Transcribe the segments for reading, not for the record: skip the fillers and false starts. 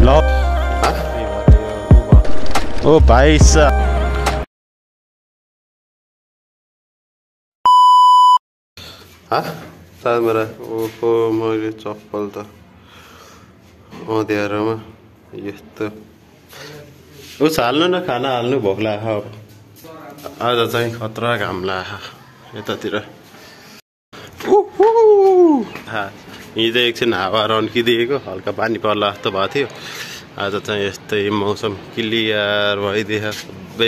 लो ओ भाइ मेरा ओहो मैले चप्पल त अँध्यारोमा यस्तो उस हाल्नु न खाना हाल्नु भोक लाग्यो आज चाहिँ खतरा घाम लाग्यो यतातिर हिजो एकछिन हावा रन्किदिएको हल्का पानी पर्ला जस्तो भएको थियो आज चाहिँ यस्तै मौसम क्लियर भइदियो सबै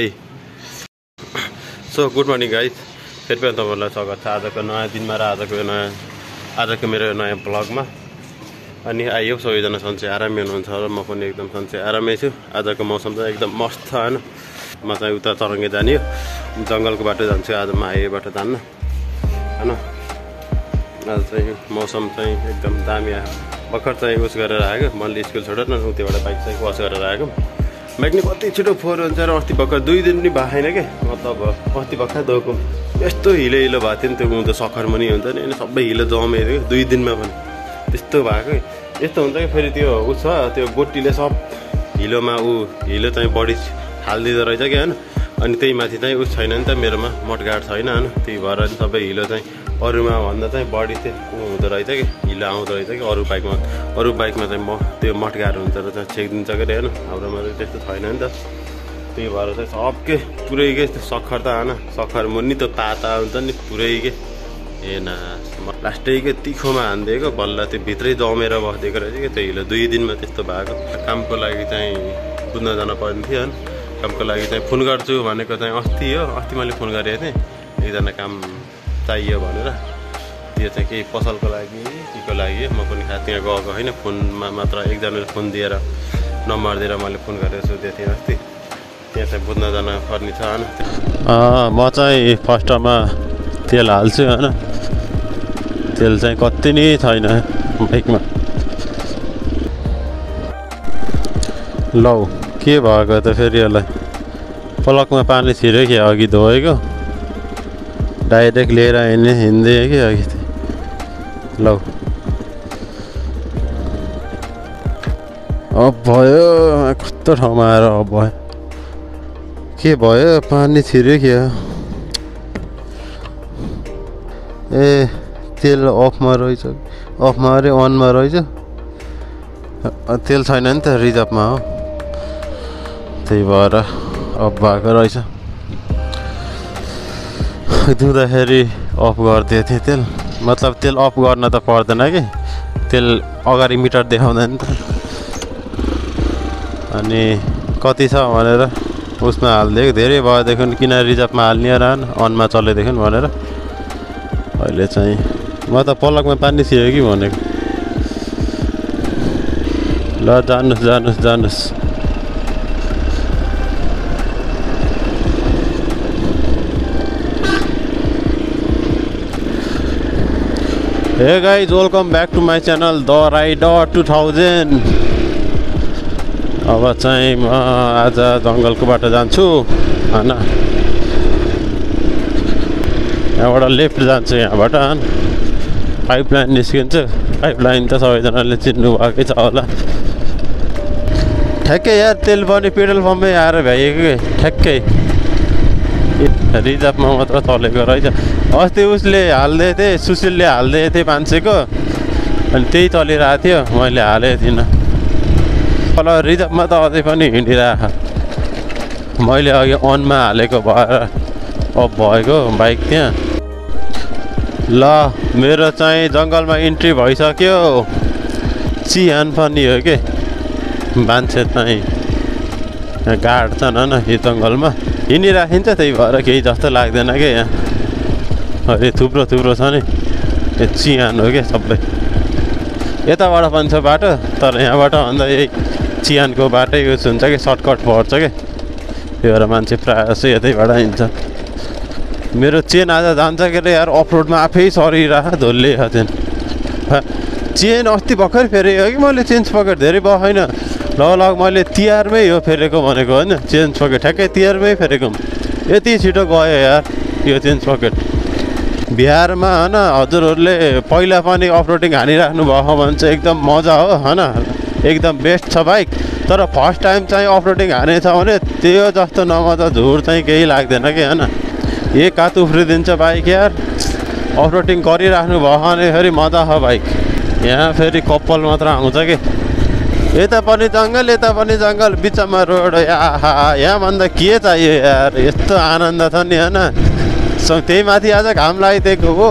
सो गुड मर्निङ गाइज फेरि पनि तपाईँहरूलाई स्वागत छ आजको नयाँ दिनमा र आजको मेरो नयाँ ब्लगमा अनि आइयो सबैजना सन्चै आरामै हुनुहुन्छ र म पनि एकदम सन्चै आरामै छु आजको मौसम चाहिँ एकदम मस्त छ होइन म चाहिँ उता तरङ्गे जाने हो जङ्गलको बाटो जान्छु आज म हाइवेबाट जान्न होइन आज चाहिँ मौसम चाहिँ एकदम दामी आयो भर्खर चाहिँ उस गरेर आएको मैले स्कुल छोडेर न उतिबाट बाइक चाहिँ वास गरेर आएको बाइक नि कति छिटो फोहोर हुन्छ र अस्ति भर्खर 2 दिन पनि भएको छैन क्या मतलब अस्ति भर्खर धोको यस्तो हिलो हिलो भएको थियो नि त्यो उँधो सखरमा नि हुन्छ नि होइन सबै हिलो जमेको 2 दिनमा पनि त्यस्तो भएको यस्तो हुन्छ कि फेरि त्यो उ छ त्यो गोटीले सब हिलोमा हिलो चाहिँ बढी हालिदिँदो रहेछ क्या होइन अनि त्यही माथि चाहिँ उस छैन नि त मेरोमा मटगाड छैन होइन त्यही भएर सबै हिलो चाहिँ अरूमा भन्दा चाहिँ बढी चाहिँ हुँदो रहेछ कि हिलो आउँदो रहेछ कि अरू बाइकमा चाहिँ त्यो मटगाड हुन्छ र चाहिँ छेकिदिन्छ कि होइन हाम्रोमा चाहिँ त्यस्तो छैन नि त त्यही भएर चाहिँ सबके पुरै के सखर त होइन सखर मुनि त ताता हुन्छ नि पुरै के हेर्न लास्टै के तिखोमा हानिदिएको बल्ल त्यो भित्रै जमेर बसिदिएको रहेछ कि त्यो हिलो 2 दिनमा त्यस्तो भएको कामको लागि चाहिँ कुद्न जान पर्ने थियो होइन कामको लागि चाहिँ फोन गर्छु भनेको चाहिँ अस्ति मैले फोन गरेको थिएँ एकजना काम चाहियो भनेर त्यो चाहिँ केही पसलको लागि केको लागि म पनि खास त्यहाँ गएको होइन फोनमा मात्र एकजनाले फोन दिएर नम्बर दिएर मैले फोन गरेर सोधेको थिएँ अस्ति त्यहाँ चाहिँ बुझ्न जान पर्ने छ होइन म चाहिँ फर्स्टमा तेल हाल्छु होइन तेल चाहिँ कति नै छैन बाइकमा लौ के भएको त फेरि यसलाई पलकमा पानी छिर्यो कि अघि धोएको डाइरेक्ट लिएर हिँड्दै कि अघि लौ अब भयो कस्तो ठाउँमा आएर अब भयो के भयो पानी छिर्यो कि ए तेल अफमा रहेछ अफमा अरे अनमा रहेछ तेल छैन नि त रिजर्भमा हो त्यही भएर अफ भएको रहेछ धुँदाखेरि अफ गरिदिएको थिएँ तेल मतलब तेल अफ गर्न त पर्दैन कि तेल अगाडि मिटर देखाउँदैन नि त अनि कति छ भनेर उसमा हालिदिएको धेरै भएदेखि किन रिजर्भमा हाल्ने र अनमा चलेदेखि भनेर अहिले चाहिँ म त पलकमा पानी छिर्यो कि भनेको ल जानुहोस् Hey guys, welcome back to my channel The Rider 2000 अब चाहिँ म आज जङ्गलको बाटो जान्छु होइन यहाँबाट लेफ्ट जान्छु यहाँबाट पाइपलाइन निस्किन्छु पाइपलाइन त सबैजनाले चिन्नु भएकै छ होला ठ्याक्कै यार तेल पनि पेट्रोल पम्पमै आएर भ्याइएको कि ठ्याक्कै रिजर्भमा मात्र चलेको रहेछ अस्ति उसले हाल्दै थिएँ सुशीलले हाल्दै थिएँ 500 को अनि त्यही चलिरहेको थियो मैले हालेको थिइनँ तल रिजर्भमा त अझै पनि हिँडिरहेको मैले अघि अनमा हालेको भएर अफ भएको बाइक त्यहाँ ल मेरो चाहिँ जङ्गलमा इन्ट्री भइसक्यो चिहान पनि हो कि मान्छे चाहिँ गाड छन् होइन यो जङ्गलमा हिँडिराखिन्छ त्यही भएर केही जस्तो लाग्दैन क्या यहाँ अरे थुप्रो छ नि यो चिहान हो क्या सबै यताबाट पनि छ बाटो तर यहाँबाट भन्दा यही चिहानको बाटै युज हुन्छ कि सर्टकट पर्छ क्या त्यही भएर मान्छे प्रायः जस्तो यतैबाट हिँड्छ मेरो चेन आज जान्छ के अरे यार अफरोडमा आफै सरिरह धोल्ले चेन चेन अस्ति भर्खर फेरेको कि मैले चेन्ज पकेट धेरै भयो होइन लगभग मैले तिहारमै हो फेरेको भनेको होइन चेन्ज पकेट ठ्याक्कै तिहारमै फेरेको यति छिटो गयो यार यो चेन्ज पकेट बिहारमा होइन हजुरहरूले पहिला पनि अफरोडिङ हानिराख्नु भएको भने चाहिँ एकदम मजा हो होइन एकदम बेस्ट छ बाइक। तर फर्स्ट टाइम चाहिँ अफ रोडिङ हानेछ भने त्यो जस्तो नमजा झुर चाहिँ केही लाग्दैन कि होइन। एक हात उफ्रिदिन्छ बाइक यार। अफ रोडिङ गरिराख्नु भयो भने फेरि मजा छ बाइक। यहाँ फेरि कपाल मात्र आउँछ कि यता पनि जङ्गल यता पनि जङ्गल बिचमा रोड। आहा यहाँभन्दा के चाहियो यार। यस्तो आनन्द छ नि होइन। त्यही माथि आज घाम लागिदिएको हो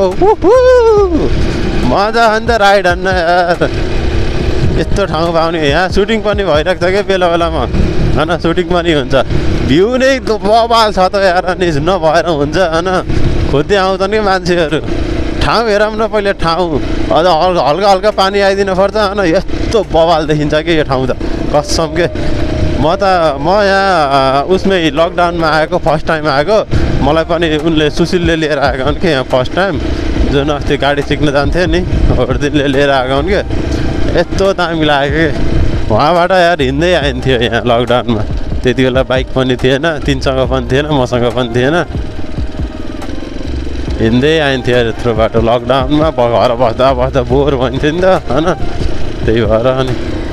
मजा अन्त राइड हान्न यार। यस्तो ठाउँ पाउने यहाँ सुटिङ पनि भइरहेको छ क्या बेला बेलामा होइन। सुटिङ पनि हुन्छ। भ्यू नै बबाल छ त यार। अनि नभएर हुन्छ होइन। खोज्दै आउँछन् कि मान्छेहरू। ठाउँ हेरौँ न पहिले ठाउँ। अझ हल्का हल्का पानी आइदिनु पर्छ होइन। यस्तो बवाल देखिन्छ कि यो ठाउँ त कसम के। म यहाँ उसमै लकडाउनमा आएको फर्स्ट टाइम आएको। मलाई पनि उनले सुशीलले लिएर आएको हुन् कि यहाँ फर्स्ट टाइम। जुन अस्ति गाडी सिक्न जान्थ्यो नि अर्जुनले लिएर आएको हुन् कि यस्तो दामी लाग्यो कि। उहाँबाट यार हिँड्दै आइन्थ्यो यहाँ लकडाउनमा। त्यति बेला बाइक पनि थिएन तिनसँग पनि थिएन मसँग पनि थिएन। हिँड्दै आइन्थ्यो यार यत्रो बाटो लकडाउनमा। घर बस्दा बस्दा बोर भइन्थ्यो नि त होइन। त्यही भएर अनि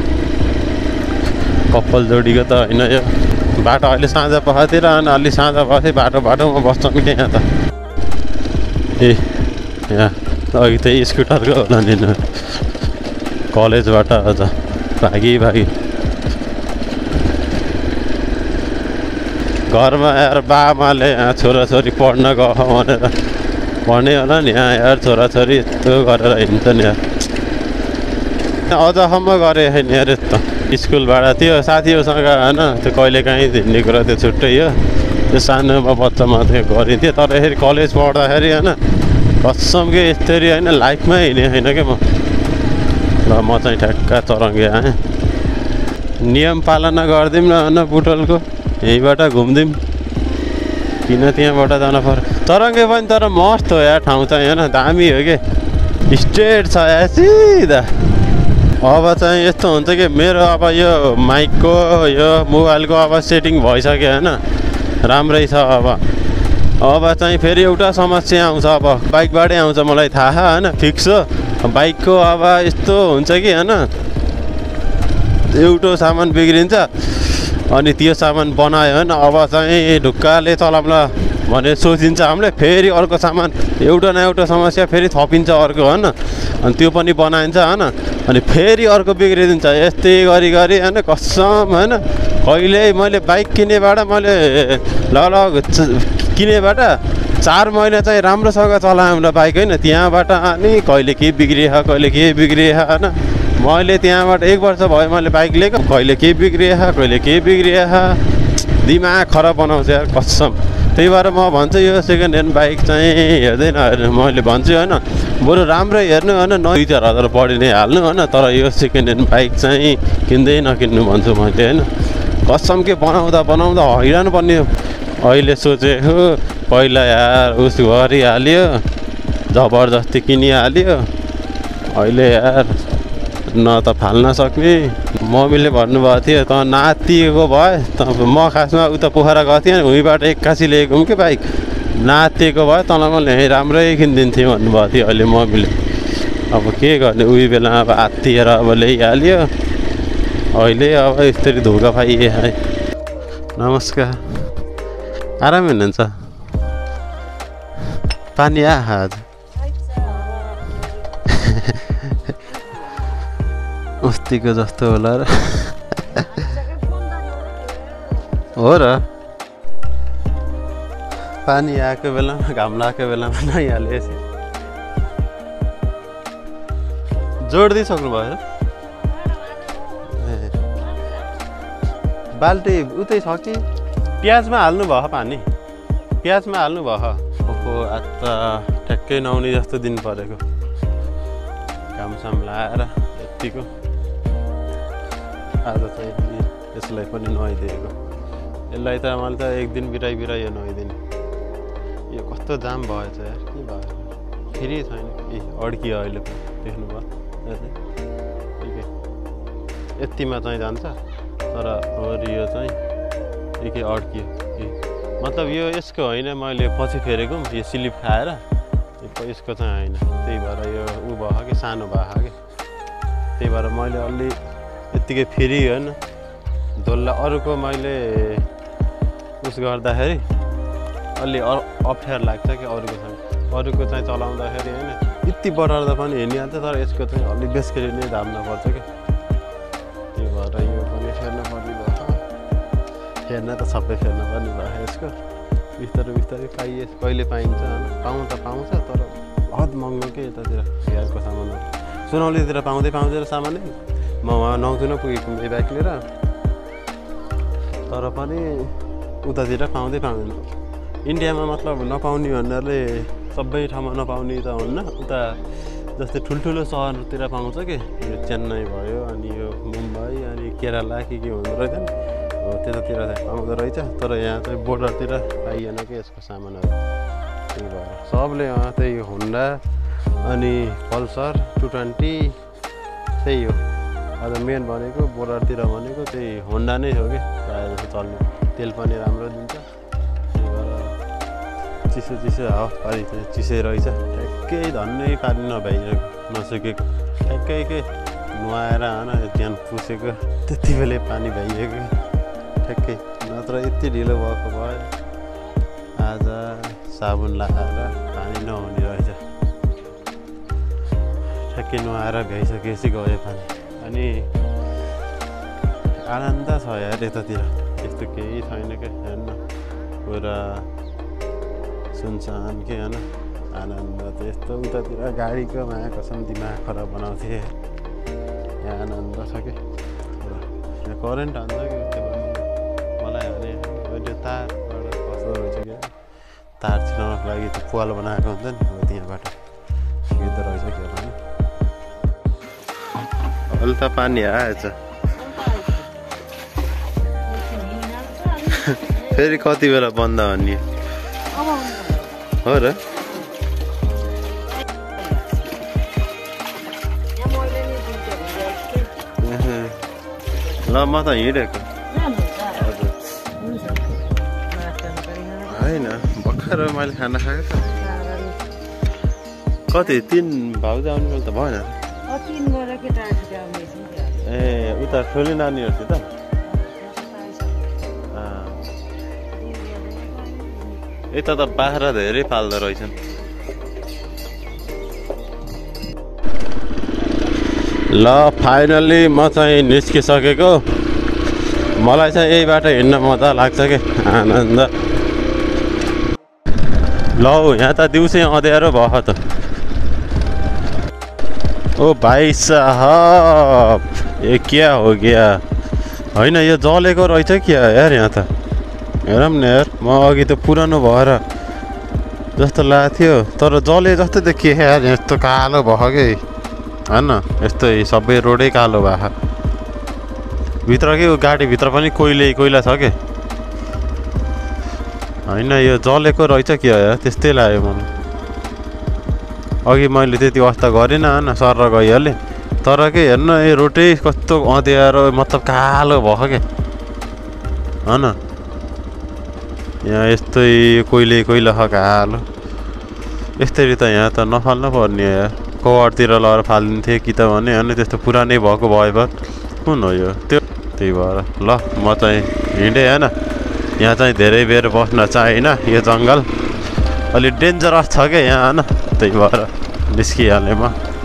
कपाल जोडीको त होइन यो बाटो। अहिले साँझ पखतिर अनि अलि साँझ पछि बाटोमा बस्छौँ कि यहाँ त। ए यहाँ अघि त्यही स्कुटरको होला नि कलेजबाट अझ भागी घरमा यार बाबाले यहाँ छोराछोरी पढ्न गयो भनेर भने होला नि। यहाँ यार छोराछोरी यस्तो गरेर हिँड्छन् यार। अझसम्म गरे छैन यार यस्तो। स्कुलबाट त्यो साथीहरूसँग होइन त्यो कहिलेकाहीँ हिँड्ने कुरा त्यो छुट्टै हो। त्यो सानोमा बच्चामा त्यो गरिन्थ्यो। तर यसरी कलेज पढ्दाखेरि होइन कसम के यस्तरी होइन लाइफमै हिँडेँ छैन क्या म। ल म चाहिँ ठ्याक्क चरङ्गे आएँ। नियम पालना गरिदिउँ न होइन बुटोलको। यहीँबाट घुम्दिउँ किन त्यहाँबाट जान पर्यो। चरङ्गे पनि तर मस्त हो यार ठाउँ चाहिँ होइन। दामी हो कि स्ट्रेट छ यार सिधा। अब चाहिँ यस्तो हुन्छ कि मेरो अब यो माइकको यो मोबाइलको अब सेटिङ भइसक्यो होइन राम्रै छ। अब चाहिँ फेरि एउटा समस्या आउँछ। अब बाइकबाटै आउँछ मलाई थाहा होइन फिक्स हो। बाइकको अब यस्तो हुन्छ कि होइन एउटा सामान बिग्रिन्छ अनि त्यो सामान बनायो होइन अब चाहिँ ढुक्काले चलाउँला भने सोचिन्छ हामीले। फेरि अर्को सामान एउटा न एउटा समस्या फेरि थपिन्छ अर्को होइन। अनि त्यो पनि बनाइन्छ होइन। अनि फेरि अर्को बिग्रिदिन्छ। यस्तै गरी होइन कसम होइन। कहिले मैले बाइक किनेबाट मैले किनेबाट 4 महिना चाहिँ राम्रोसँग चलाएँ ल बाइक होइन। त्यहाँबाट अनि कहिले के बिग्रियो होइन। मैले त्यहाँबाट 1 वर्ष भयो मैले बाइक लिएको। कहिले के बिग्रियो दिमाग खराब बनाउँछ यार कसम। त्यही भएर म भन्छु यो सेकेन्ड ह्यान्ड बाइक चाहिँ हेर्दैन मैले भन्छु होइन। बरु राम्रै हेर्नु होइन 2-4 हजार बढी नै हाल्नु होइन। तर यो सेकेन्ड ह्यान्ड बाइक चाहिँ किन्दै नकिन्नु भन्छु मैले होइन। कसम के बनाउँदा हैरान पर्ने। अहिले सोचेको पहिला यार उस गरिहाल्यो जबरजस्ती किनिहाल्यो। अहिले यार न त फाल्न सक्ने। मम्मीले भन्नुभएको थियो त नातिएको भए त म खासमा उता पोखरा गएको थिएँ उहीँबाट 81 ल्याएको कि बाइक। नातिएको भए तँलाई मैले राम्रै किनिदिन्थेँ भन्नुभएको थियो अहिले मम्मीले। अब के गर्ने उही बेला अब आत्तिएर अब ल्याइहाल्यो। अहिले अब यस्तरी धोका पाइए है। नमस्कार आराम हुनुहुन्छ? पानी आज अस्तिको जस्तो होला र हो र। पानी आएको बेलामा घाम लागेको बेलामा नआइहाल्यो। जोडिदिइसक्नु भयो र? बाल्टी उतै छ कि प्याजमा हाल्नु भयो पानी? प्याजमा हाल्नु भयो। ओहो आज त ठ्याक्कै नआउने जस्तो दिन परेको। घामसाम लाएर यत्तिको आज चाहिँ यसलाई पनि नुहाइदिएको। यसलाई त मैले त 1 दिन बिराइ नुहाइदिने। यो कस्तो जाम भएछ यार के भयो फेरि छैन। ए अड्कियो अहिले देख्नुभयो यतिमा चाहिँ जान्छ तर अरू यो चाहिँ एकै अड्कियो। मतलब यो यसको होइन मैले पछि फेरेको यो स्लिप खाएर यसको चाहिँ होइन। त्यही भएर यो ऊ भयो कि सानो भयो कि त्यही भएर मैले अलि यत्तिकै फ्री होइन डोल्ला अरूको मैले उस गर्दाखेरि अलि अप्ठ्यारो लाग्छ कि अरूको चाहिँ चलाउँदाखेरि होइन यति बढाउँदा पनि हिँडिहाल्छ तर यसको चाहिँ अलिक बेसरी नै धाम्न पर्छ कि त्यही भएर यो पनि फेर्न पर्ने भयो फेर्न त सबै फेर्न पर्ने भयो यसको बिस्तारै कहिले पाइन्छ होइन पाउँछ तर बहुत महँगो के यतातिर बिहारको सामानहरू सुनौलीतिर पाउँदै सामानै म वहाँ नौथुन पुगेको ए बाइक लिएर तर पनि उतातिर पाउँदैन इन्डियामा मतलब नपाउने भन्नाले सबै ठाउँमा नपाउने त हुन्न उता जस्तै ठुल्ठुलो सहरतिर पाउँछ कि यो चेन्नई भयो अनि यो मुम्बई अनि केरला के हुँदो रहेछ नि हो त्यतातिर चाहिँ पाउँदो रहेछ तर यहाँ चाहिँ बोर्डरतिर पाइएन कि यसको सामानहरू त्यही भएर सबले त्यही होन्डा अनि पल्सर 220 त्यही हो अझ मेन भनेको बोर्डरतिर भनेको त्यही होन्डा नै हो कि प्रायः जस्तो चल्ने तेल पनि राम्रो दिन्छ त्यही भएर चिसो हावा पानी चाहिँ चिसै रहेछ ठ्याक्कै धन्नै पानी नभ्याइरहेको नसकेको ठ्याक्कै के नुहाएर होइन ज्यान पुसेको त्यति बेलै पानी भ्याइएको ठ्याक्कै नत्र यति ढिलो भएको भयो आज साबुन लगाएर पानी नहुने रहेछ ठ्याक्कै नुहाएर भ्याइसकेपछि गयो पानी अनि आनन्द छ यार यतातिर यस्तो केही छैन क्या हेर्न पुरा सुनसान के होइन आनन्द त यस्तो उतातिर गाडीको माया कसम दिमाग खराब बनाउँथे यहाँ आनन्द छ कि पुरा यहाँ करेन्ट हान्छ कि त्यो मलाई भने त्यो तारबाट कस्तो रहेछ क्या तार छिराउनको लागि त्यो पाल बनाएको हुन्छ नि हो त्यहाँबाट सिक्दो रहेछ के भने अहिले त पानी आएछ फेरि कति बेला बन्द भन्ने हो र ल म त हिँडेको होइन भर्खर मैले खाना खाएको त कति 3 भाउजू आउने बेला त भएन ए उता ठुलो नानीहरूसित यता त बाख्रा धेरै पाल्दो रहेछन् ल फाइनल्ली म चाहिँ निस्किसकेको मलाई चाहिँ यही बाटो हिँड्न मजा लाग्छ कि आनन्द ल यहाँ त दिउँसै अँध्यारो भयो त ओ भाइ साहब ये क्या हो गया होइन यो जलेको रहेछ क्या यार यहाँ त हेरौँ न यार म अघि त पुरानो भएर जस्तो लागेको थियो तर जले जस्तो देखियो यार यस्तो कालो भयो कि होइन यस्तै सबै रोडै कालो भयो भित्र के गाडीभित्र पनि कोइला छ कि होइन यो जलेको रहेछ कि यार त्यस्तै लाग्यो मलाई अघि मैले त्यति अवस्था गरिनँ होइन सर गइहालेँ तर के हेर्न यो रोडै कस्तो अँध्यारो मतलब कालो भयो क्या होइन यहाँ यस्तै कोइला कालो यस्तरी त यहाँ त नफाल्नु पर्ने यार कभरतिर लगाएर फालिदिन्थेँ कि त भने होइन त्यस्तो पुरानै भएको भए कुन हो यो त्यो त्यही भएर ल म चाहिँ हिँडेँ होइन यहाँ चाहिँ धेरै बेर बस्न चाहिएन यो जङ्गल अलिक डेन्जरस छ क्या यहाँ होइन त्यही भएर निस्किहालेँ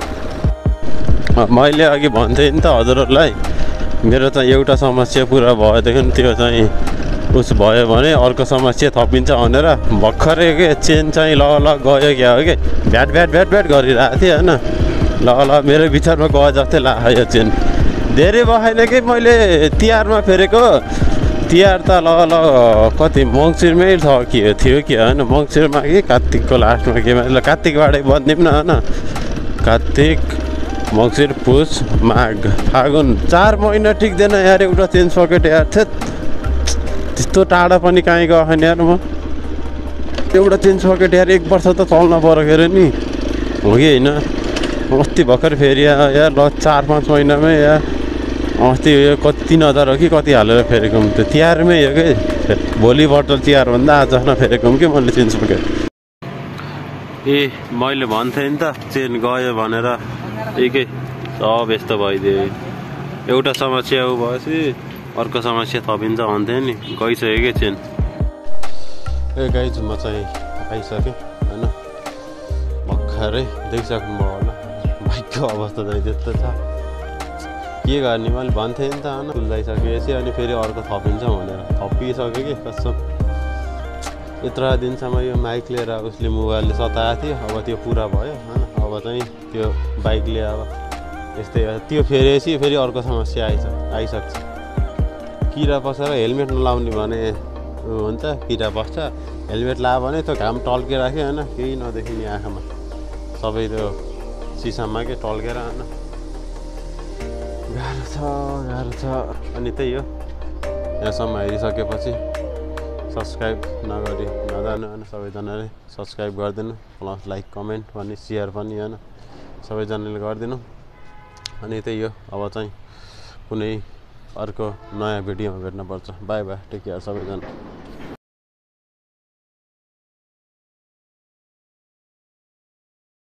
मैले अघि भन्थेँ नि त हजुरहरूलाई मेरो चाहिँ एउटा समस्या पुरा भएदेखि त्यो चाहिँ उस भयो भने अर्को समस्या थपिन्छ भनेर भर्खरै के चेन चाहिँ ल गयो क्या हो कि भ्याट गरिरहेको थिएँ होइन ल मेरो विचारमा गयो जस्तै लाग्यो यो चेन धेरै भएन कि मैले तिहारमा फेरेको तिहार त ल कति मङ्सिरमै थियो कि होइन मङ्सिरमा कि कार्तिकको लास्टमा के मतलब कार्तिकबाटै बनिदिउँ न होइन कार्तिक मङ्सिर पुस माघ फागुन 4 महिना टिक्दैन यार एउटा चेन सकेट यार त्यस्तो टाढा पनि कहीँ गएन यार म एउटा चेन सकेट यार 1 वर्ष त चल्न पऱ्यो अरे नि हो कि होइन अस्ति भर्खर फेरि यार ल 4-5 महिनामै यार अस्ति यो कति 3000 हो कि कति हालेर फेरेको त्यो तिहारमै हो कि भोलिपल्ट तिहारभन्दा आज नफेरेको कि मैले चेन सकेट ए मैले भन्थेँ नि त चेन गयो भनेर एकै सब यस्तो भइदियो एउटा समस्या उ भएपछि अर्को समस्या थपिन्छ भन्थ्यो नि, गइसकेकै छैन। ए गाइज म चाहिँ आइसकेँ होइन, भर्खरै देखिसक्नुभयो होला बाइकको अवस्था चाहिँ त्यस्तो छ। के गर्ने, मैले भन्थेँ नि त होइन, तुल्दाइसकेपछि अनि फेरि अर्को थपिन्छ भनेर थपिसक्यो कि कसम। यत्रो दिनसम्म यो माइक लिएर उसले मोबाइलले सताएको थियो, अब त्यो पुरा भयो होइन। अब चाहिँ त्यो बाइकले अब यस्तै त्यो फेरेपछि फेरि अर्को समस्या आइसक्छ। किरा पसेर हेलमेट नलाउने भने हुन्छ, किरा पस्छ। हेलमेट लगायो भने त्यो घाम टल्केर राख्यो होइन, केही नदेखिने आँखामा, सबै त्यो सिसामा के टल्केर होइन। गाह्रो छ। अनि त्यही हो, यहाँसम्म हेरिसकेपछि सब्सक्राइब नगरी नजानु होइन, सबैजनाले सब्सक्राइब गरिदिनु, प्लस लाइक कमेन्ट पनि सेयर पनि होइन, सबैजनाले गरिदिनु। अनि त्यही हो, अब चाहिँ कुनै अर्को नयाँ भिडियोमा भेट्नुपर्छ। बाई बाई, टेक केयर सबैजना।